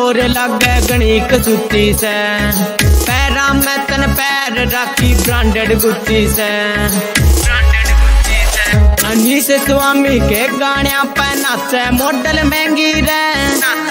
और लगे गणिक सूती से, पैरा में तन पैर राखी ब्रांडेड गुच्ची से। अनीश स्वामी के गाने पे नाचे मॉडल महंगी रे,